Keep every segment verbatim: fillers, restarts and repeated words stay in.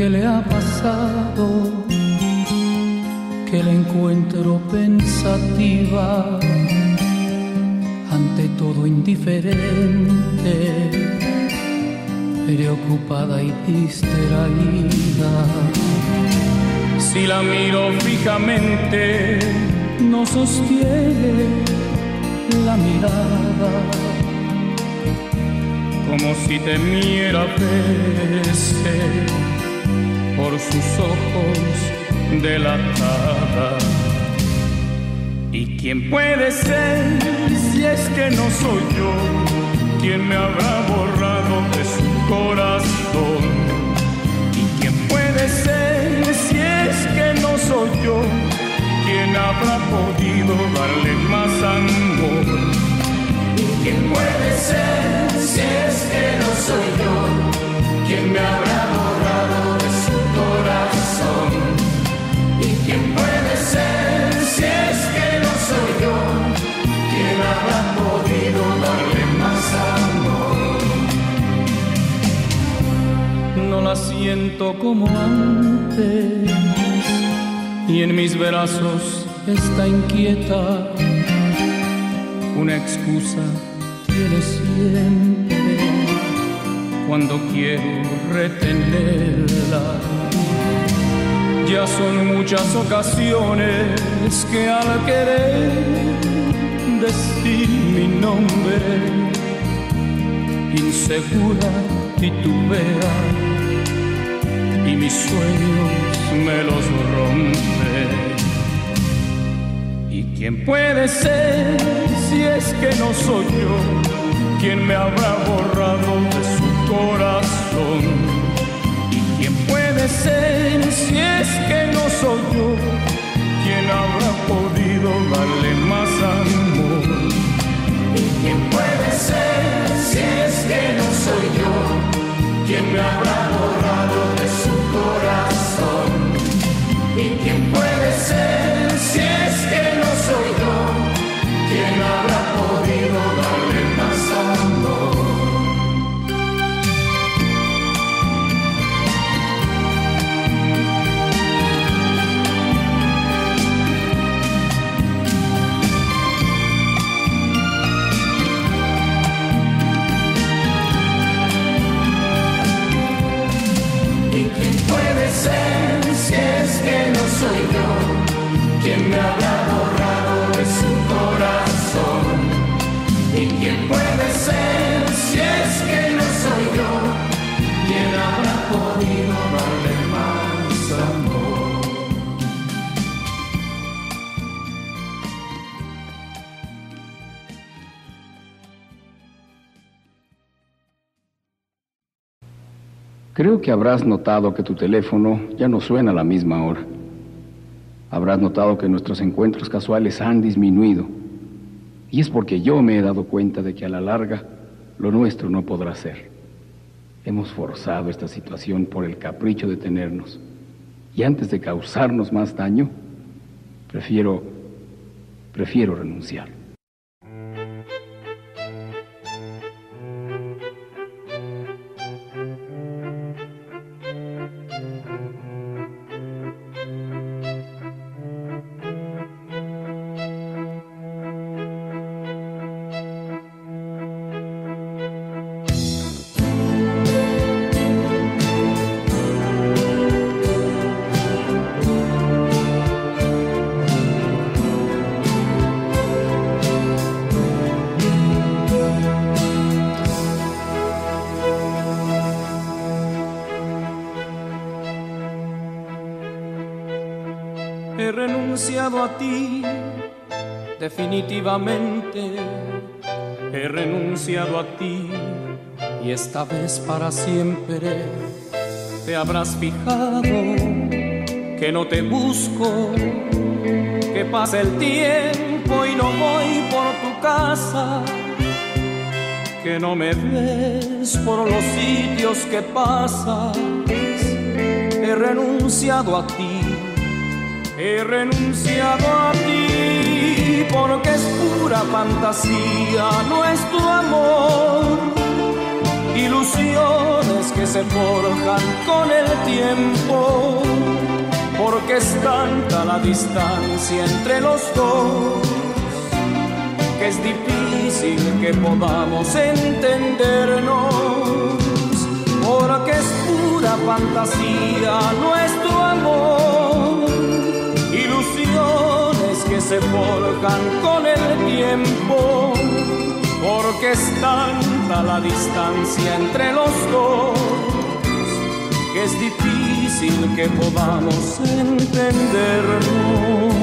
¿Qué le ha pasado? Que la encuentro pensativa, ante todo indiferente, preocupada y distraída. Si la miro fijamente, no sostiene la mirada, como si temiera verse por sus ojos delatada. ¿Y quién puede ser si es que no soy yo? ¿Quién me habrá borrado de su corazón? ¿Y quién puede ser si es que no soy yo? ¿Quién habrá podido darle más amor? ¿Y quién puede ser si es que no soy yo? ¿Quién me habrá borrado de su corazón? ¿Y quién puede ser si es que no soy yo? ¿Quién habrá podido darle más amor? No la siento como antes, y en mis brazos está inquieta. Una excusa tiene siempre cuando quiero retenerla. Ya son muchas ocasiones que al querer decir mi nombre, insegura titubea y mis sueños me los rompe. ¿Y quién puede ser si es que no soy yo? ¿Quién me habrá borrado de su corazón? ¿Y quién puede ser si es que no soy yo? ¿Quién habrá podido darle más amor? ¿Y quién puede ser si es que no soy yo? ¿Quién me habrá borrado de su corazón? ¿Y quién puede ser si es que no soy yo? ¿Quién habrá podido darle más amor? ¿Y quién puede ser si es que no soy yo? ¿Quién me habrá borrado de su corazón? ¿Y quién puede ser si es que no soy yo? ¿Quién habrá podido darle más amor? Creo que habrás notado que tu teléfono ya no suena a la misma hora. Habrás notado que nuestros encuentros casuales han disminuido. Y es porque yo me he dado cuenta de que a la larga lo nuestro no podrá ser. Hemos forzado esta situación por el capricho de tenernos. Y antes de causarnos más daño, prefiero, prefiero renunciar. He renunciado a ti, definitivamente. He renunciado a ti, y esta vez para siempre. Te habrás fijado que no te busco, que pasa el tiempo y no voy por tu casa, que no me ves por los sitios que pasas. He renunciado a ti. He renunciado a ti porque es pura fantasía nuestro amor. ilusiones que se forjan con el tiempo, porque es tanta la distancia entre los dos que es difícil que podamos entendernos, porque es pura fantasía nuestro amor, ilusiones que se forjan con el tiempo, porque es tanta la distancia entre los dos que es difícil que podamos entendernos.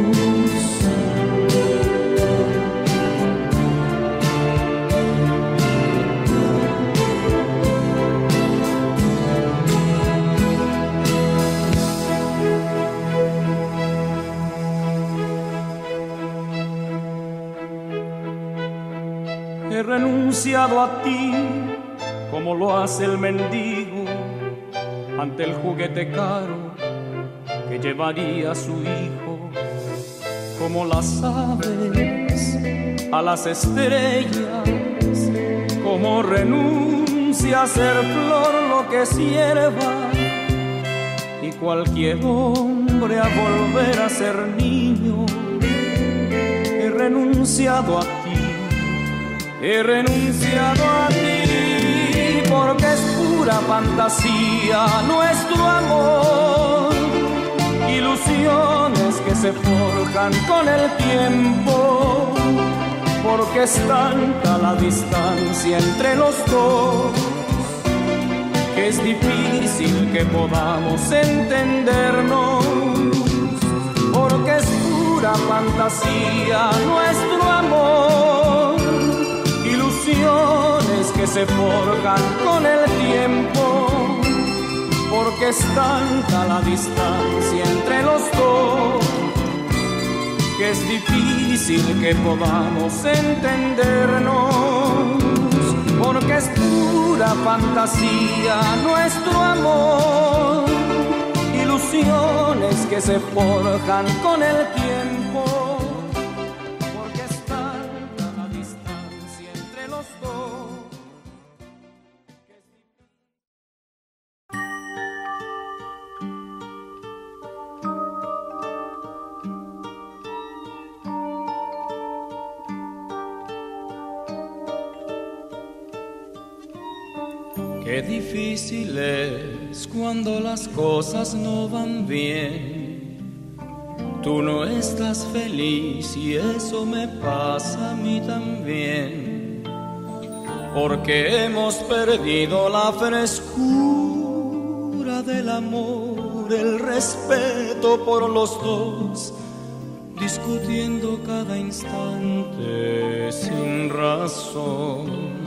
He renunciado a ti como lo hace el mendigo ante el juguete caro que llevaría a su hijo, como las aves a las estrellas, como renuncia a ser flor lo que es hierba, y cualquier hombre a volver a ser niño. He renunciado a ti, he renunciado a ti, porque es pura fantasía nuestro amor, ilusiones que se forjan con el tiempo, porque es tanta la distancia entre los dos que es difícil que podamos entendernos, porque es pura fantasía nuestro amor, ilusiones que se forjan con el tiempo, porque es tanta la distancia entre los dos que es difícil que podamos entendernos, porque es pura fantasía nuestro amor, ilusiones que se forjan con el tiempo, porque es tanta la distancia entre los dos. Qué difícil es cuando las cosas no van bien. Tú no estás feliz y eso me pasa a mí también, porque hemos perdido la frescura del amor, el respeto por los dos, discutiendo cada instante sin razón.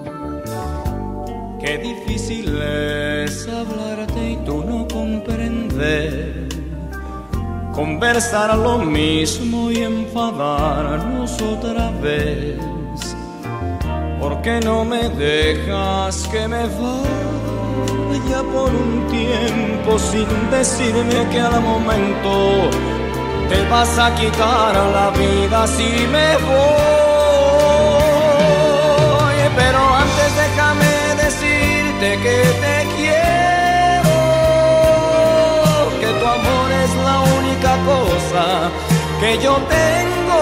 Qué difícil es hablarte y tú no comprender, conversar lo mismo y enfadarnos otra vez. ¿Por qué no me dejas que me vaya por un tiempo sin decirme que al momento te vas a quitar la vida si me voy? Pero antes déjame decirte que te quiero, que tu amor es la única cosa que yo tengo,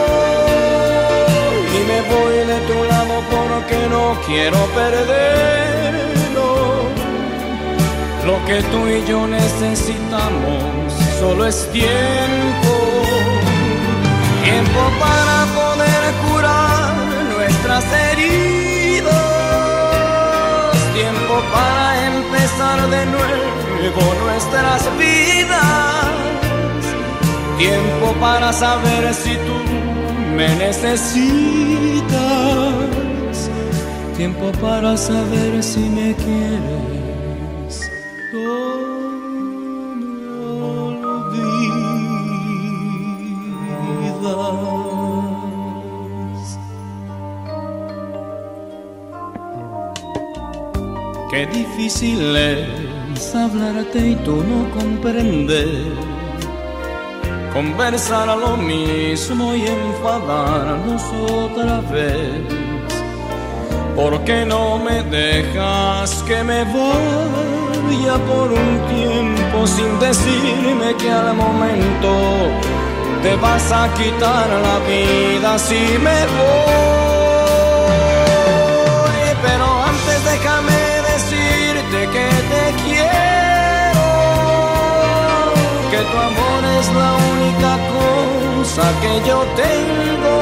y me voy de tu lado porque no quiero perderlo. Lo que tú y yo necesitamos solo es tiempo, tiempo para poder curar nuestras heridas, tiempo para empezar de nuevo nuestras vidas, tiempo para saber si tú me necesitas, tiempo para saber si me quieres, no me olvidas. Qué difícil es hablarte y tú no comprender, conversar a lo mismo y enfadarnos otra vez. ¿Por qué no me dejas que me vaya por un tiempo sin decirme que al momento te vas a quitar la vida si me voy? Pero antes déjame decirte que te quiero, que tu amor es la única cosa que yo tengo.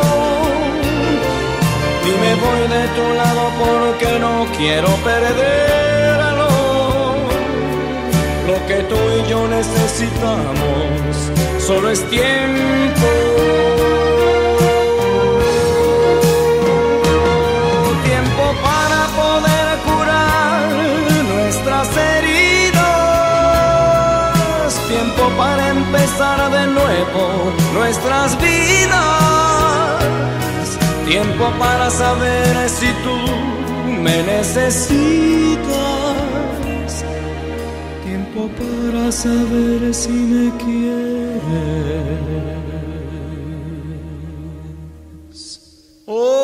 Y me voy de tu lado porque no quiero perderlo. Lo que tú y yo necesitamos solo es tiempo. Tiempo para poder curar nuestras heridas. Tiempo para empezar de nuevo nuestras vidas. Tiempo para saber si tú me necesitas. Tiempo para saber si me quieres. Oh.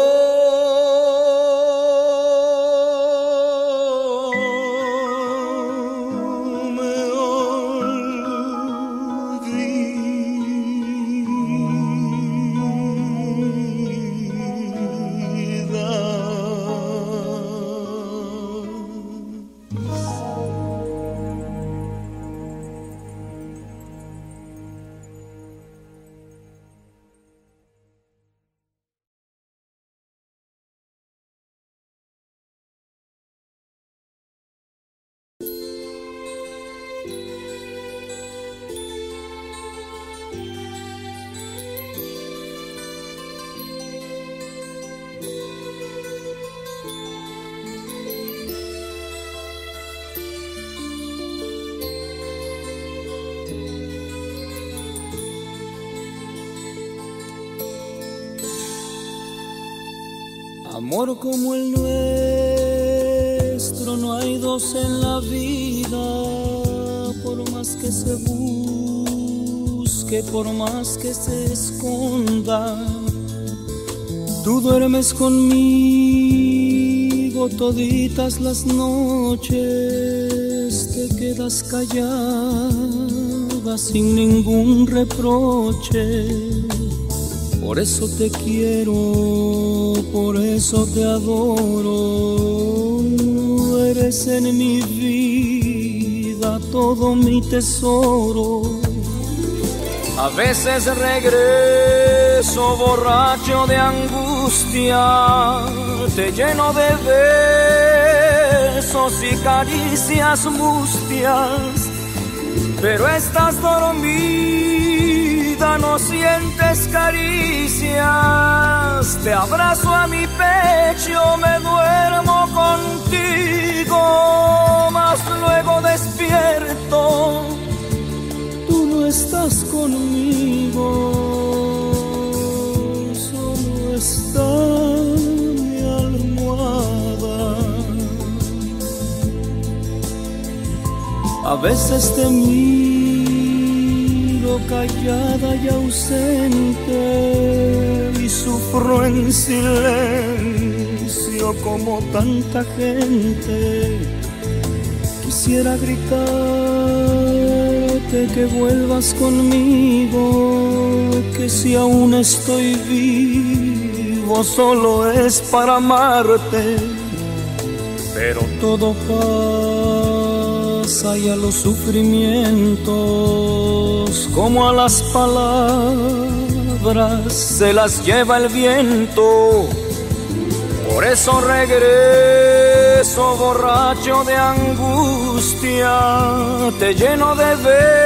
Amor como el nuestro no hay dos en la vida, por más que se busque, por más que se esconda. Tú duermes conmigo toditas las noches, te quedas callada sin ningún reproche. Por eso te quiero, por eso te adoro. Eres en mi vida todo mi tesoro. A veces regreso borracho de angustia, te lleno de besos y caricias mustias, pero estás dormida, no sientes caricias. Te abrazo a mi pecho, me duermo contigo, mas luego despierto, tú no estás conmigo. Solo está mi almohada. A veces te miro callada y ausente y sufro en silencio como tanta gente. Quisiera gritarte que vuelvas conmigo, que si aún estoy vivo solo es para amarte, pero todo pasa y a los sufrimientos como a las palabras se las lleva el viento. Por eso regreso borracho de angustia, te lleno de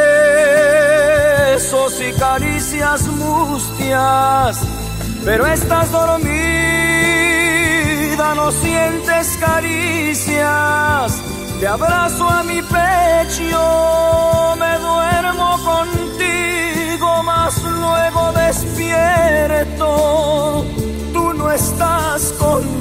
besos y caricias mustias, pero estás dormida, no sientes caricias. Te abrazo a mi pecho, me duermo contigo, mas luego despierto, tú no estás conmigo.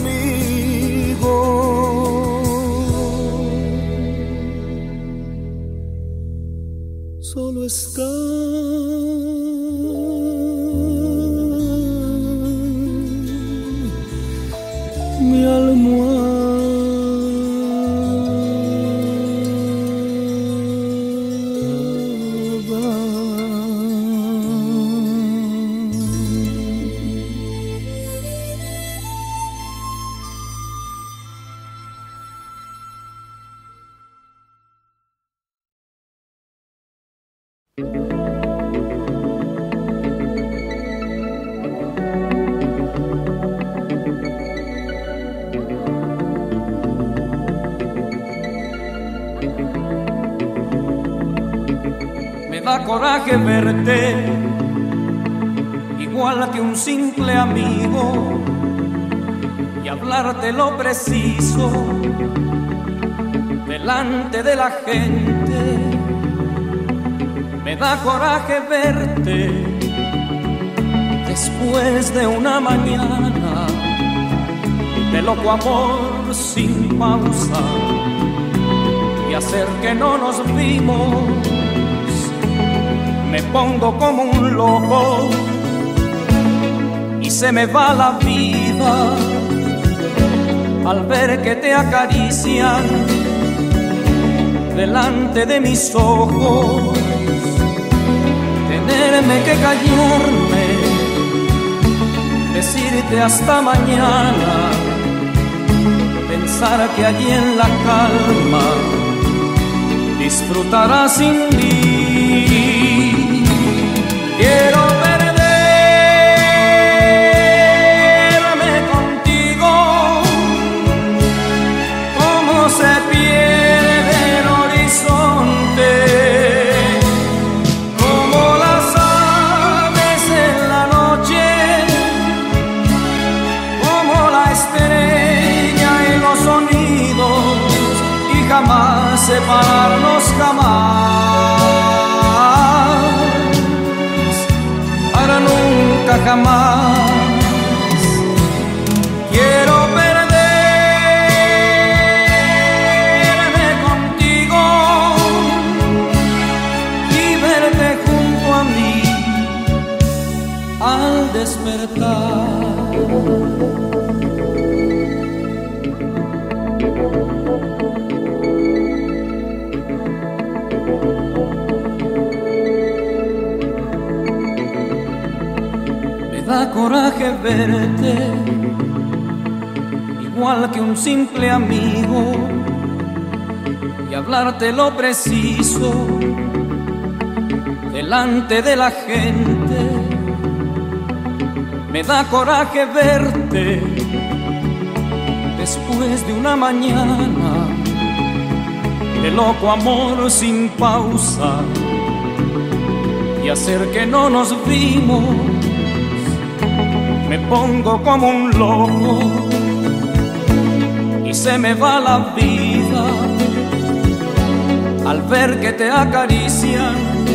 Solo está mi almohada. da coraje verte, igual que un simple amigo, y hablarte lo preciso delante de la gente. Me da coraje verte después de una mañana de loco amor sin pausa, y hacer que no nos vimos. Me pongo como un loco y se me va la vida al ver que te acarician delante de mis ojos. Tenerme que callarme, decirte hasta mañana, pensar que allí en la calma disfrutarás sin mí. Quiero perderme contigo, como se pierde el horizonte, como las aves en la noche, como la estrella y los sonidos, y jamás separarnos, jamás, para nunca jamás. Quiero perderme contigo y verte junto a mí al despertar. Da coraje verte, igual que un simple amigo, y hablarte lo preciso delante de la gente. Me da coraje verte después de una mañana de loco amor sin pausa, y hacer que no nos vimos. Me pongo como un loco y se me va la vida al ver que te acarician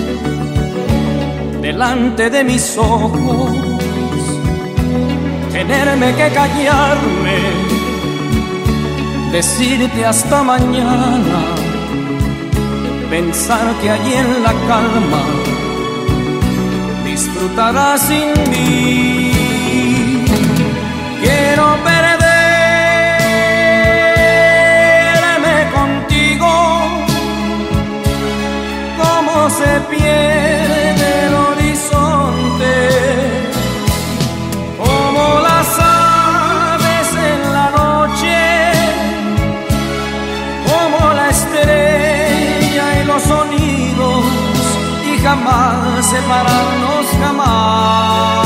delante de mis ojos. Tenerme que callarme, decirte hasta mañana, pensar que allí en la calma disfrutarás sin mí. Quiero perderme contigo, como se pierde el horizonte, como las aves en la noche, como la estrella y los sonidos, y jamás separarnos, jamás,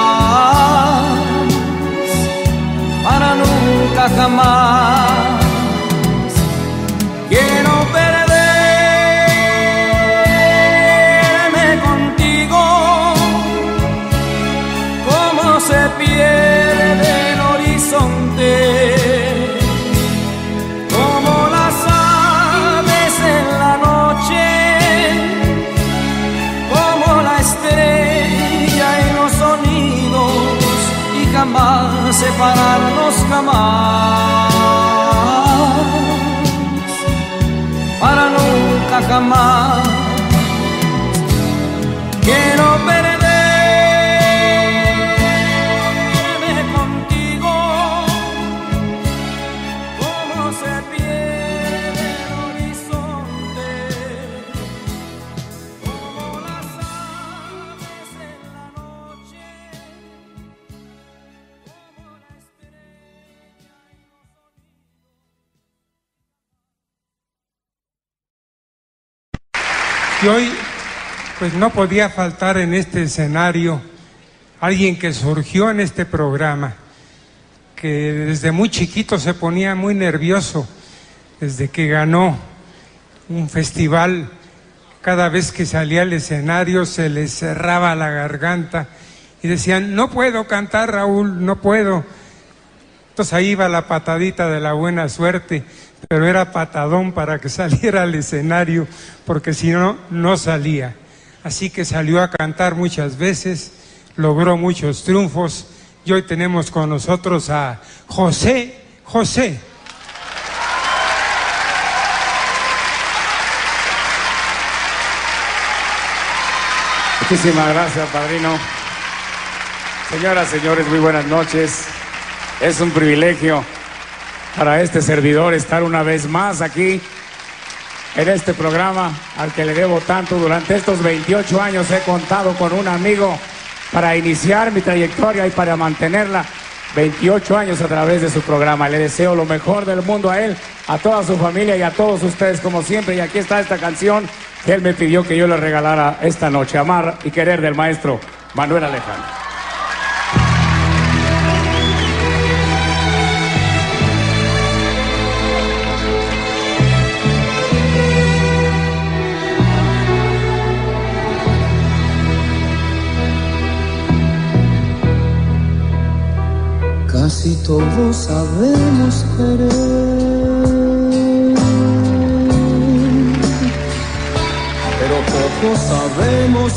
para nunca jamás. Quiero perderme contigo, como se pierde el horizonte, como las aves en la noche, como la estrella y los sonidos, y jamás separarnos, jamás, para nunca jamás. Quiero perderme contigo, como se pierde el horizonte, como las aves en la noche. Y hoy, pues no podía faltar en este escenario alguien que surgió en este programa, que desde muy chiquito se ponía muy nervioso, desde que ganó un festival cada vez que salía al escenario se les cerraba la garganta y decían, no puedo cantar, Raúl, no puedo. Entonces ahí iba la patadita de la buena suerte, pero era patadón para que saliera al escenario, porque si no, no salía. Así que salió a cantar muchas veces, logró muchos triunfos, y hoy tenemos con nosotros a José José. Muchísimas gracias, padrino. Señoras, señores, muy buenas noches. Es un privilegio para este servidor estar una vez más aquí en este programa al que le debo tanto. Durante estos veintiocho años he contado con un amigo para iniciar mi trayectoria y para mantenerla veintiocho años a través de su programa. Le deseo lo mejor del mundo a él, a toda su familia y a todos ustedes como siempre. Y aquí está esta canción que él me pidió que yo le regalara esta noche, Amar y Querer, del maestro Manuel Alejandro. Casi todos sabemos querer, pero pocos sabemos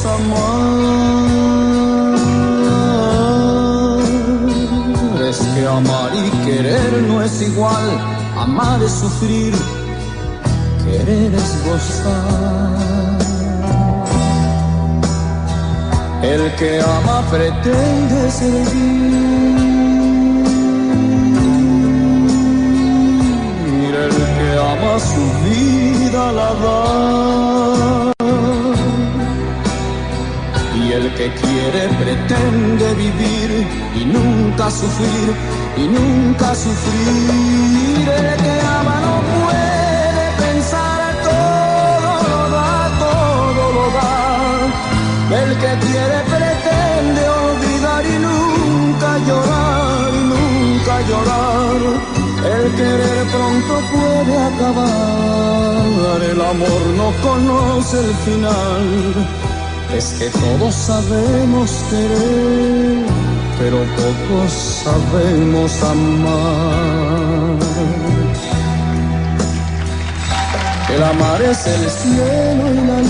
amar. Es que amar y querer no es igual, amar es sufrir, querer es gozar. El que ama pretende servir, el que ama su vida la da, y el que quiere pretende vivir y nunca sufrir, y nunca sufrir. El que ama no puede pensar, todo lo da, todo lo da. El que quiere pretende olvidar y nunca llorar, y nunca llorar. El querer pronto puede acabar, el amor no conoce el final. Es que todos sabemos querer, pero pocos sabemos amar. El amar es el cielo y la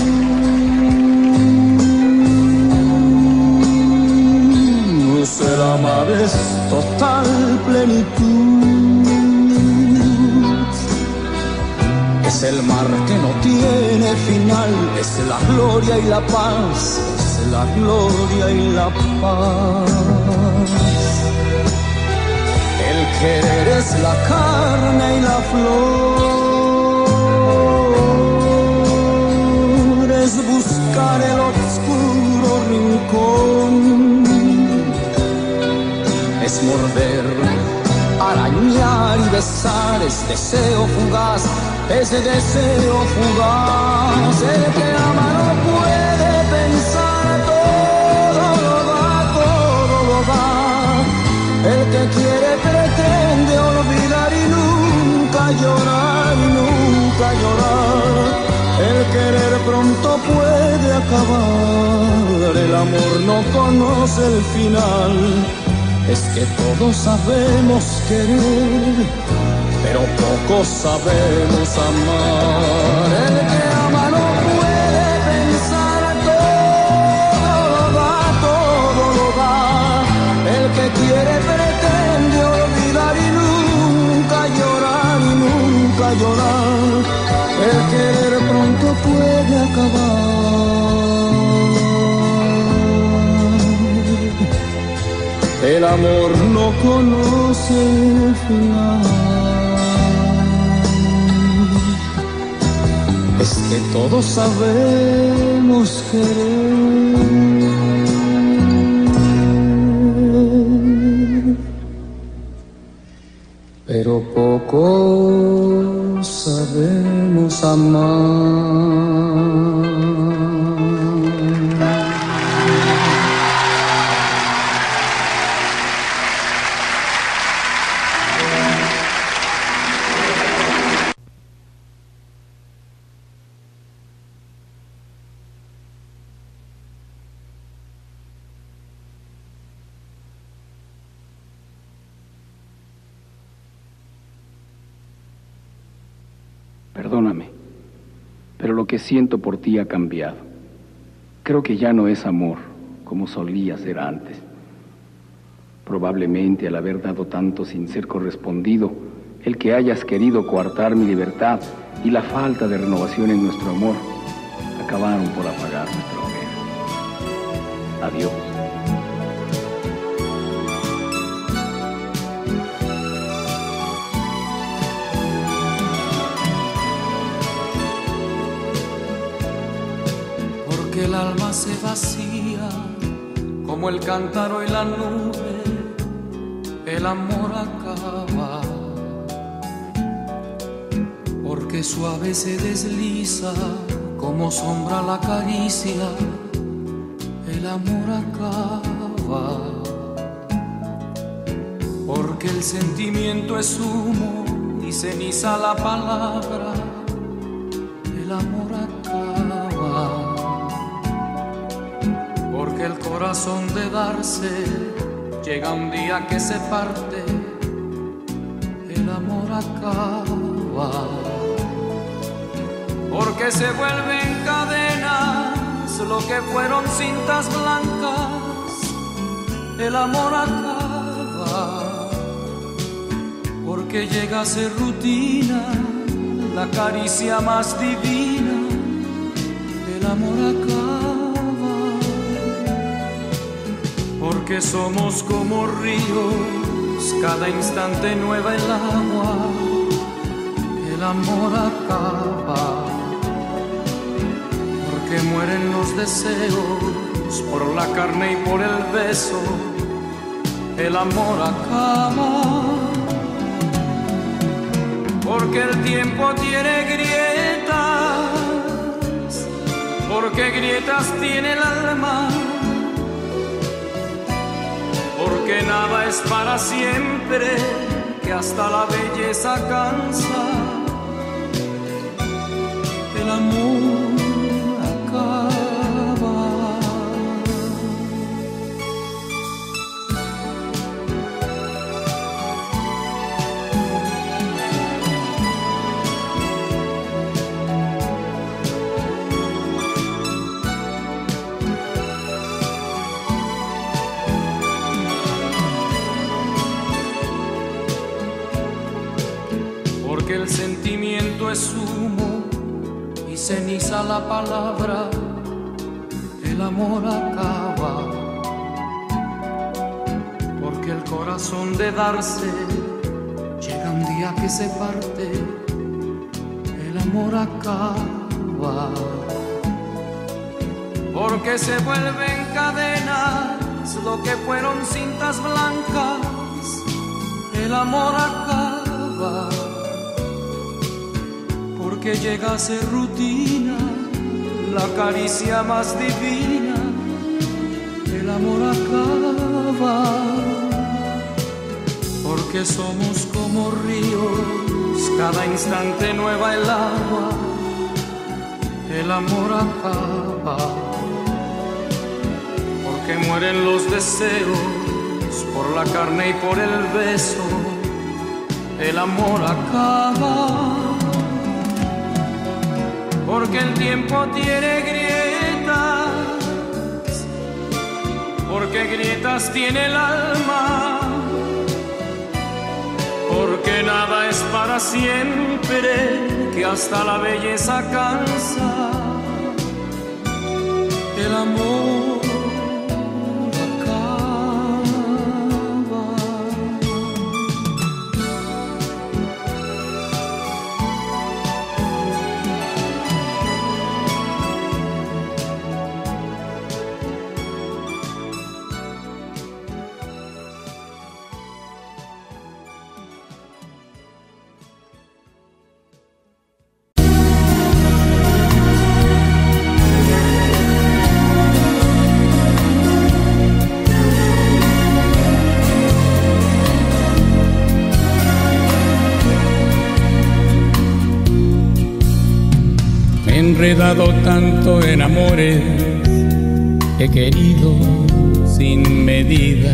luz, el amar es total plenitud. Es el mar que no tiene final, es la gloria y la paz, es la gloria y la paz. El querer es la carne y la flor, es buscar el oscuro rincón, es morder, arañar y besar, es deseo fugaz, ese deseo fugaz. El que ama no puede pensar, todo lo da, todo lo da. El que quiere pretende olvidar y nunca llorar, y nunca llorar. El querer pronto puede acabar, el amor no conoce el final. Es que todos sabemos querer, pero pocos sabemos amar. El que ama no puede pensar, todo lo da, todo lo da. El que quiere pretende olvidar y nunca llorar, y nunca llorar. El querer pronto puede acabar, el amor no conoce el final. Es que todos sabemos querer, pero pocos sabemos amar. Perdóname, pero lo que siento por ti ha cambiado. Creo que ya no es amor como solía ser antes. Probablemente al haber dado tanto sin ser correspondido, el que hayas querido coartar mi libertad y la falta de renovación en nuestro amor acabaron por apagar nuestra hoguera. Adiós. Porque el alma se vacía como el cántaro y la nube, el amor acaba. Porque suave se desliza como sombra la caricia, el amor acaba. Porque el sentimiento es humo y ceniza la palabra, el amor acaba. Porque el corazón de darse llega un día que se parte, el amor acaba. Porque se vuelven cadenas lo que fueron cintas blancas, el amor acaba. Porque llega a ser rutina la caricia más divina, el amor acaba. Porque somos como ríos, cada instante nueva el agua, el amor acaba. Porque mueren los deseos por la carne y por el beso, el amor acaba. Porque el tiempo tiene grietas, porque grietas tiene el alma. Porque nada es para siempre, que hasta la belleza cansa, el amor acaba. Porque el sentimiento es humo y ceniza la palabra, el amor acaba. Porque el corazón de darse llega un día que se parte, el amor acaba. Porque se vuelven cadenas lo que fueron cintas blancas, el amor acaba. Porque llega a ser rutina la caricia más divina, el amor acaba. Porque somos como ríos, cada instante nueva el agua, el amor acaba. Porque mueren los deseos por la carne y por el beso, el amor acaba. Porque el tiempo tiene grietas, porque grietas tiene el alma. Porque nada es para siempre, que hasta la belleza cansa, el amor enredado tanto en amores, he querido sin medida.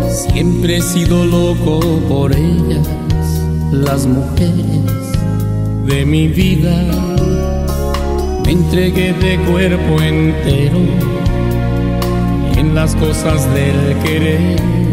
Siempre he sido loco por ellas, las mujeres, de mi vida. Me entregué de cuerpo entero en las cosas del querer.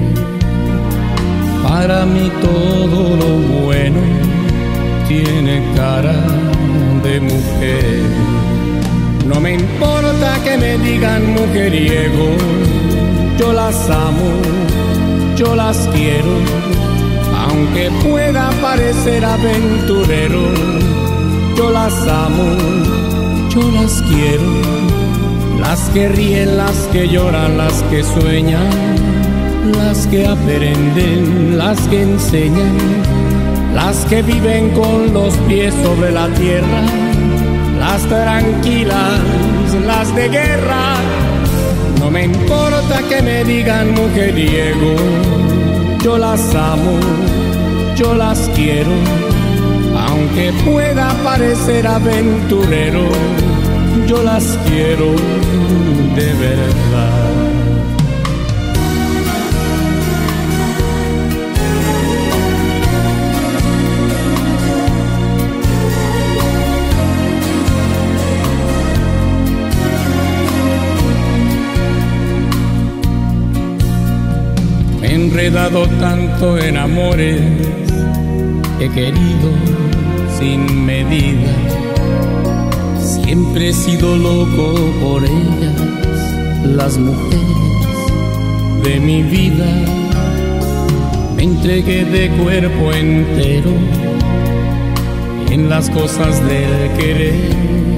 Para mí todo lo bueno tiene cara de mujer. No me importa que me digan mujeriego, yo las amo, yo las quiero, aunque pueda parecer aventurero. Yo las amo, yo las quiero, las que ríen, las que lloran, las que sueñan, las que aprenden, las que enseñan, las que viven con los pies sobre la tierra, las tranquilas, las de guerra. No me importa que me digan mujeriego, yo las amo, yo las quiero, aunque pueda parecer aventurero, yo las quiero de verdad. Me he enredado tanto en amores, he querido sin medida, siempre he sido loco por ellas, las mujeres de mi vida. Me entregué de cuerpo entero en las cosas del querer.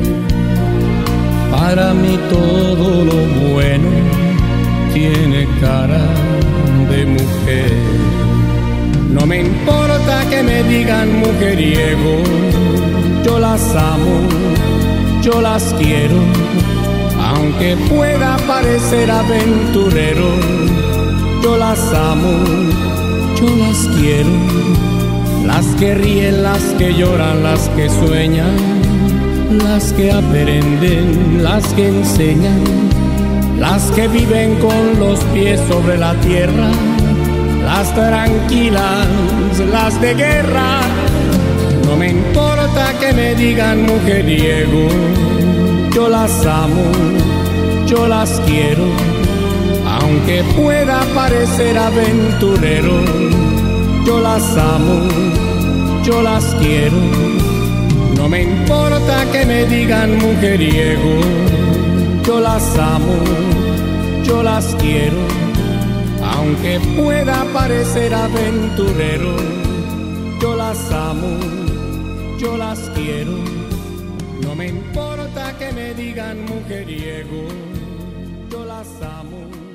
Para mí todo lo bueno tiene cara de mujer. No me importa que me digan mujeriego, yo las amo, yo las quiero, aunque pueda parecer aventurero. Yo las amo, yo las quiero, las que ríen, las que lloran, las que sueñan, las que aprenden, las que enseñan, las que viven con los pies sobre la tierra, las tranquilas, las de guerra. No me importa que me digan mujeriego, yo las amo, yo las quiero, aunque pueda parecer aventurero. Yo las amo, yo las quiero. No me importa que me digan mujeriego, yo las amo, yo las quiero, aunque pueda parecer aventurero. Yo las amo, yo las quiero. No me importa que me digan mujeriego, yo las amo.